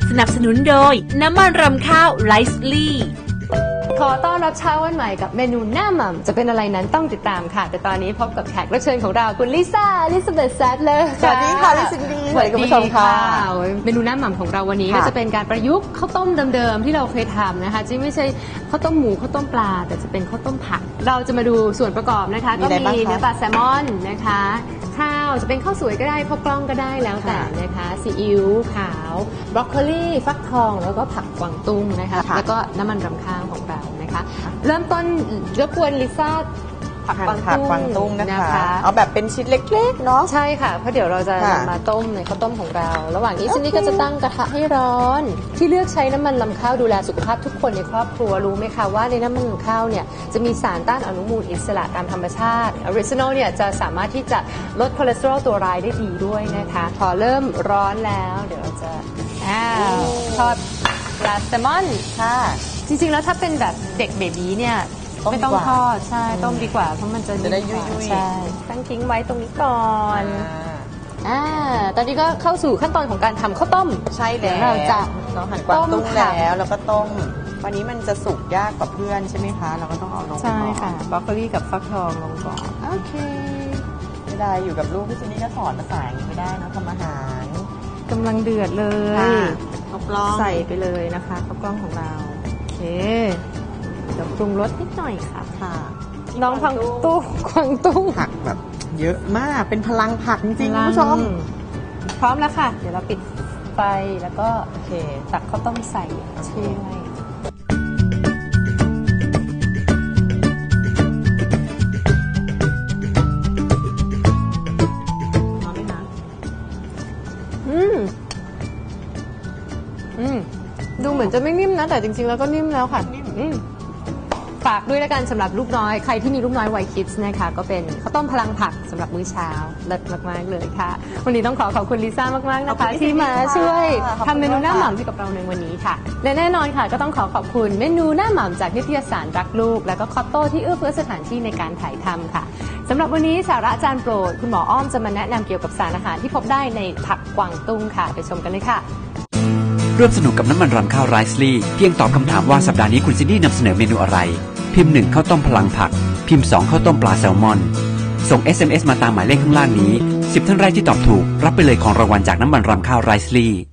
สนับสนุนโดยน้ำมันรำข้าวไรซ์ลี่ขอต้อนรับเช้าวันใหม่กับเมนูหน้าหม่ำจะเป็นอะไรนั้นต้องติดตามค่ะแต่ตอนนี้พบกับแขกรับเชิญของเราคุณลิซ่าอลิซาเบธแซดเลยสวัสดีค่ะลิซินดีสวัสดีคุณผู้ชมค่ะเมนูหน้าหม่ำของเราวันนี้ก็จะเป็นการประยุกต์ข้าวต้มเดิมๆที่เราเคยทำนะคะที่ไม่ใช่ข้าวต้มหมูข้าวต้มปลาแต่จะเป็นข้าวต้มผักเราจะมาดูส่วนประกอบนะคะก็มีเนื้อปลาแซลมอนนะคะข้าวจะเป็นข้าวสวยก็ได้ข้าวกล้องก็ได้แล้วแต่นะคะซีอิ๊วขาวบรอกโคลีฟักทองแล้วก็ผักกวางตุ้งนะคะแล้วก็น้ำมันรำข้าวของเรานะคะเริ่มต้นรบกวนลิซ่าผักกวางตุ้งนะคะเอาแบบเป็นชิ้นเล็กๆเนาะใช่ค่ะเพราะเดี๋ยวเราจะมาต้มในข้าวต้มของเราระหว่างนี้ซินดี้ก็จะตั้งกระทะให้ร้อนที่เลือกใช้น้ำมันรำข้าวดูแลสุขภาพทุกคนในครอบครัวรู้ไหมคะว่าในน้ำมันรำข้าวเนี่ยจะมีสารต้านอนุมูลอิสระตามธรรมชาติออริจินอลเนี่ยจะสามารถที่จะลดคอเลสเตอรอลตัวร้ายได้ดีด้วยนะคะพอเริ่มร้อนแล้วเดี๋ยวเราจะทอดปลาแซลมอนค่ะจริงๆแล้วถ้าเป็นแบบเด็กเบบีเนี่ยไม่ต้องทอดใช่ต้มดีกว่าเพราะมันจะได้ยุ่ยๆใช่ตั้งทิ้งไว้ตรงนี้ก่อนตอนนี้ก็เข้าสู่ขั้นตอนของการทำข้าวต้มใช่แล้วเราจะหั่นกวางตุ้งแล้วก็ต้มวันนี้มันจะสุกยากกว่าเพื่อนใช่ไหมคะเราก็ต้องเอาลงใช่ค่ะบรอกโคลีกับฟักทองลงก่อนโอเคไม่ได้อยู่กับลูกพี่ซินนี่ก็สอนภาษาอย่างนี้ไม่ได้นะทำอาหารกำลังเดือดเลยข้าวกล้องใส่ไปเลยนะคะข้าวกล้องของเราโอเคเดี๋ยวปรุงรสนิดหน่อยค่ะน้องพังตุ้งกวางตุ้งผักแบบเยอะมากเป็นพลังผักจริงๆคุณผู้ชมพร้อมแล้วค่ะเดี๋ยวเราปิดไฟแล้วก็โอเคตักข้าวต้มใส่ถ้วยพร้อมไหมคะดูเหมือนจะไม่นิ่มนะแต่จริงๆแล้วก็นิ่มแล้วค่ะฝากด้วยแล้วกันสำหรับลูกน้อยใครที่มีลูกน้อยวัยคิดนะคะก็เป็นข้าวต้มพลังผักสำหรับมื้อเช้าเลิศมากๆเลยค่ะวันนี้ต้องขอบคุณลิซ่ามากๆนะคะที่มาช่วยทำเมนูหน้าหม่ำให้กับเราในวันนี้ค่ะและแน่นอนค่ะก็ต้องขอบคุณเมนูหน้าหม่ำจากนิตยสารรักลูกและก็คอตโต้ที่เอื้อเฟื้อสถานที่ในการถ่ายทำค่ะสำหรับวันนี้สาระจานโปรดคุณหมออ้อมจะมาแนะนำเกี่ยวกับสารอาหารที่พบได้ในผักกวางตุ้งค่ะไปชมกันเลยค่ะร่วมสนุกกับน้ำมันรำข้าวไรซ์ลี่เพียงตอบคำถามว่าสัปดาห์นี้คุณซินดี้นำเสนอเมนูอะไรพิมพ์ 1ข้าวต้มพลังผักพิมพ์ 2ข้าวต้มปลาแซลมอนส่ง SMS มาตามหมายเลขข้างล่างนี้10ท่านแรกที่ตอบถูกรับไปเลยของรางวัลจากน้ำมันรำข้าวไรซ์ลี่